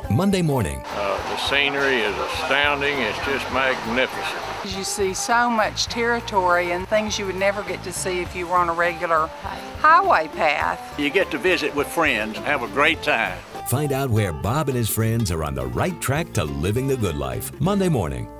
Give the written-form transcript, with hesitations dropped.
Monday morning. The scenery is astounding. It's just magnificent. You see so much territory and things you would never get to see if you were on a regular highway path. You get to visit with friends and have a great time. Find out where Bob and his friends are on the right track to living the good life. Monday morning.